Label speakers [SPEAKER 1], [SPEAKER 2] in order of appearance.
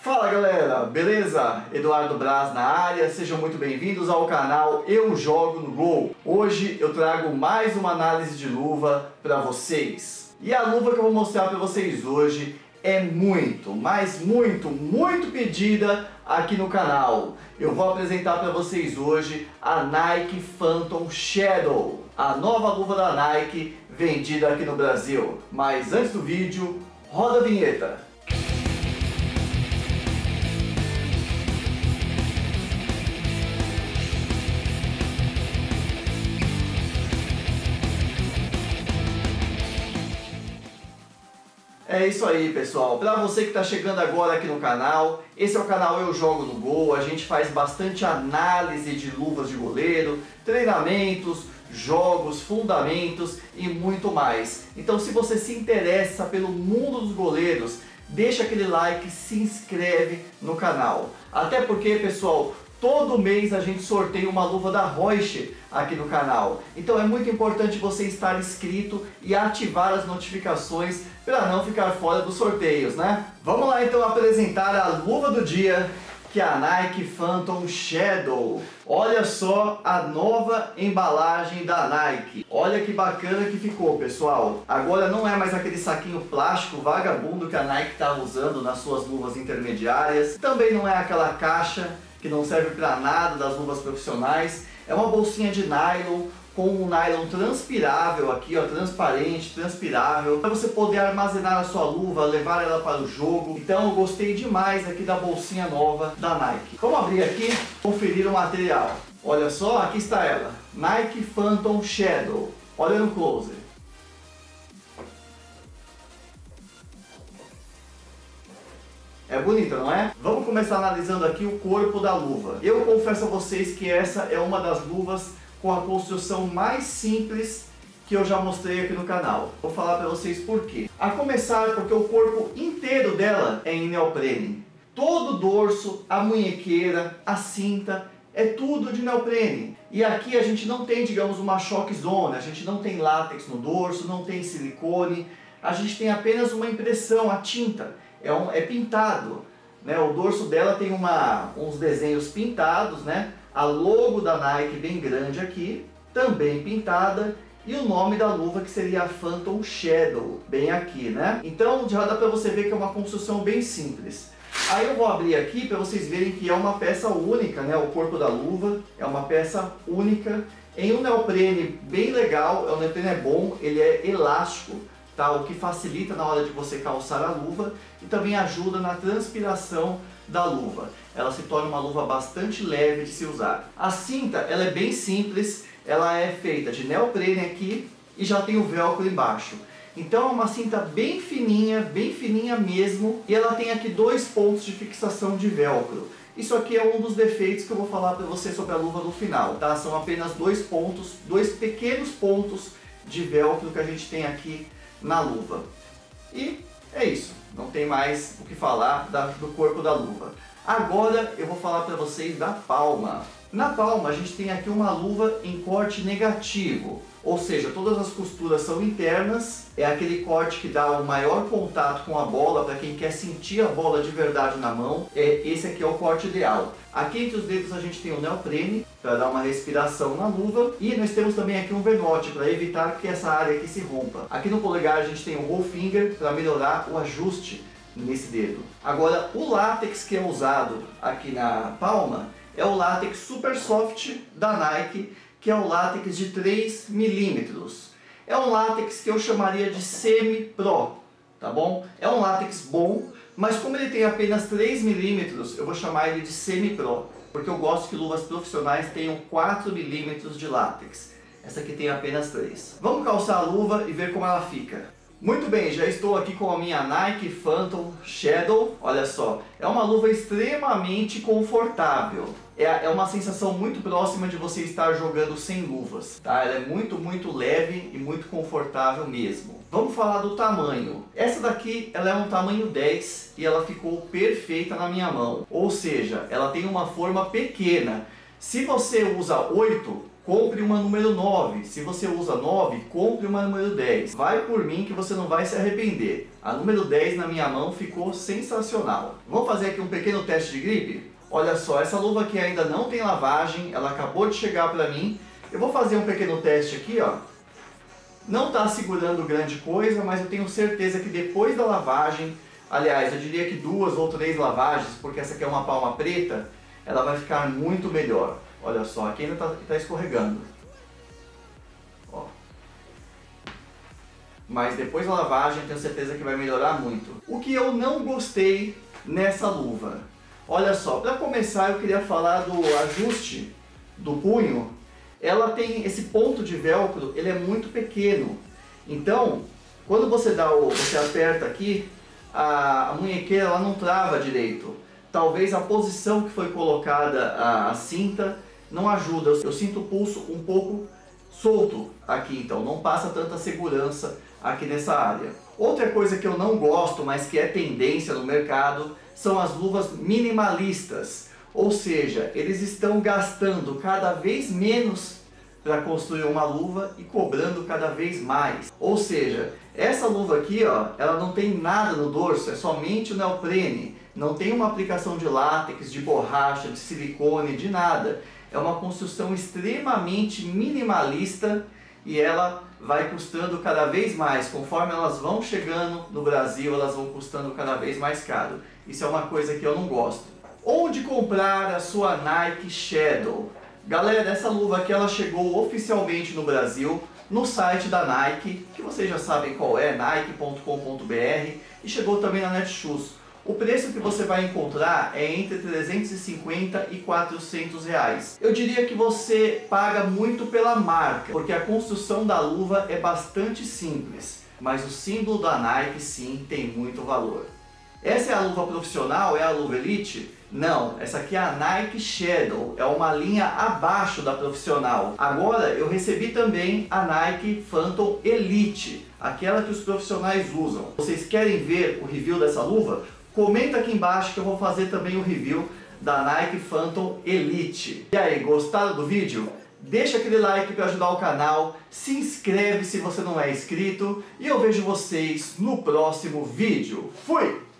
[SPEAKER 1] Fala galera, beleza? Eduardo Braz na área, sejam muito bem-vindos ao canal Eu Jogo no Gol. Hoje eu trago mais uma análise de luva para vocês. E a luva que eu vou mostrar para vocês hoje é muito pedida aqui no canal. Eu vou apresentar para vocês hoje a Nike Phantom Shadow, a nova luva da Nike vendida aqui no Brasil. Mas antes do vídeo, roda a vinheta. É isso aí, pessoal. Para você que está chegando agora aqui no canal, esse é o canal Eu Jogo no Gol. A gente faz bastante análise de luvas de goleiro, treinamentos, jogos, fundamentos e muito mais. Então, se você se interessa pelo mundo dos goleiros, deixa aquele like, se inscreve no canal. Até porque, pessoal, todo mês a gente sorteia uma luva da Reusch aqui no canal. Então é muito importante você estar inscrito e ativar as notificações para não ficar fora dos sorteios, né? Vamos lá então apresentar a luva do dia, que é a Nike Phantom Shadow. Olha só a nova embalagem da Nike. Olha que bacana que ficou, pessoal. Agora não é mais aquele saquinho plástico vagabundo que a Nike estava usando nas suas luvas intermediárias. Também não é aquela caixa que não serve para nada das luvas profissionais. É uma bolsinha de nylon com um nylon transpirável aqui, ó, transparente, transpirável, para você poder armazenar a sua luva, levar ela para o jogo. Então eu gostei demais aqui da bolsinha nova da Nike. Vamos abrir aqui, conferir o material. Olha só, aqui está ela, Nike Phantom Shadow. Olha no close. É bonita, não é? Vamos começar analisando aqui o corpo da luva. Eu confesso a vocês que essa é uma das luvas com a construção mais simples que eu já mostrei aqui no canal. Vou falar para vocês por quê. A começar porque o corpo inteiro dela é em neoprene. Todo o dorso, a munhequeira, a cinta, é tudo de neoprene. E aqui a gente não tem, digamos, uma shock zone, a gente não tem látex no dorso, não tem silicone, a gente tem apenas uma impressão, a tinta. É pintado, né? O dorso dela tem uns desenhos pintados, né? A logo da Nike bem grande aqui, também pintada, e o nome da luva que seria a Phantom Shadow, bem aqui, né? Então já dá para você ver que é uma construção bem simples. Aí eu vou abrir aqui para vocês verem que é uma peça única, né? O corpo da luva é uma peça única, em um neoprene bem legal. O neoprene é bom, ele é elástico, tá? O que facilita na hora de você calçar a luva e também ajuda na transpiração da luva. Ela se torna uma luva bastante leve de se usar. A cinta, ela é bem simples, ela é feita de neoprene aqui e já tem o velcro embaixo. Então é uma cinta bem fininha mesmo, e ela tem aqui 2 pontos de fixação de velcro. Isso aqui é um dos defeitos que eu vou falar para você sobre a luva no final, tá? São apenas 2 pontos, 2 pequenos pontos de velcro que a gente tem aqui na luva. E é isso, não tem mais o que falar do corpo da luva. Agora eu vou falar para vocês da palma. Na palma a gente tem aqui uma luva em corte negativo, ou seja, todas as costuras são internas, é aquele corte que dá o maior contato com a bola para quem quer sentir a bola de verdade na mão. Esse aqui é o corte ideal. Aqui entre os dedos a gente tem o neoprene para dar uma respiração na luva, e nós temos também aqui um vernote para evitar que essa área aqui se rompa. Aqui no polegar a gente tem o roll finger para melhorar o ajuste nesse dedo. Agora o látex que é usado aqui na palma é o látex Super Soft da Nike, que é o látex de 3 milímetros. É um látex que eu chamaria de semi-pro, tá bom? É um látex bom, mas como ele tem apenas 3 milímetros, eu vou chamar ele de semi-pro, porque eu gosto que luvas profissionais tenham 4 milímetros de látex. Essa aqui tem apenas 3. Vamos calçar a luva e ver como ela fica. Muito bem, já estou aqui com a minha Nike Phantom Shadow. Olha só, é uma luva extremamente confortável. É uma sensação muito próxima de você estar jogando sem luvas, tá? Ela é muito leve e muito confortável mesmo. Vamos falar do tamanho. Essa daqui, ela é um tamanho 10 e ela ficou perfeita na minha mão. Ou seja, ela tem uma forma pequena. Se você usa 8, compre uma número 9. Se você usa 9, compre uma número 10. Vai por mim que você não vai se arrepender. A número 10 na minha mão ficou sensacional. Vamos fazer aqui um pequeno teste de gripe? Olha só, essa luva aqui ainda não tem lavagem, ela acabou de chegar para mim. Eu vou fazer um pequeno teste aqui, ó. Não está segurando grande coisa, mas eu tenho certeza que depois da lavagem, aliás, eu diria que 2 ou 3 lavagens, porque essa aqui é uma palma preta, ela vai ficar muito melhor. Olha só, aqui ainda está escorregando. Ó. Mas depois da lavagem, tenho certeza que vai melhorar muito. O que eu não gostei nessa luva? Olha só, para começar eu queria falar do ajuste do punho. Ela tem esse ponto de velcro, ele é muito pequeno. Então, quando você aperta aqui, a munhequeira ela não trava direito. Talvez a posição que foi colocada a cinta não ajuda. Eu sinto o pulso um pouco solto aqui, então não passa tanta segurança aqui nessa área. Outra coisa que eu não gosto, mas que é tendência no mercado, são as luvas minimalistas. Ou seja, eles estão gastando cada vez menos para construir uma luva e cobrando cada vez mais. Ou seja, essa luva aqui, ó, ela não tem nada no dorso, é somente o neoprene. Não tem uma aplicação de látex, de borracha, de silicone, de nada. É uma construção extremamente minimalista e ela vai custando cada vez mais. Conforme elas vão chegando no Brasil, elas vão custando cada vez mais caro. Isso é uma coisa que eu não gosto. Onde comprar a sua Nike Shadow? Galera, essa luva aqui ela chegou oficialmente no Brasil, no site da Nike, que vocês já sabem qual é, nike.com.br, e chegou também na Netshoes. O preço que você vai encontrar é entre 350 e 400 reais. Eu diria que você paga muito pela marca, porque a construção da luva é bastante simples, mas o símbolo da Nike sim tem muito valor. Essa é a luva profissional? É a luva Elite? Não, essa aqui é a Nike Shadow, é uma linha abaixo da profissional. Agora eu recebi também a Nike Phantom Elite, aquela que os profissionais usam. Vocês querem ver o review dessa luva? Comenta aqui embaixo que eu vou fazer também o review da Nike Phantom Elite. E aí, gostaram do vídeo? Deixa aquele like para ajudar o canal, se inscreve se você não é inscrito e eu vejo vocês no próximo vídeo. Fui!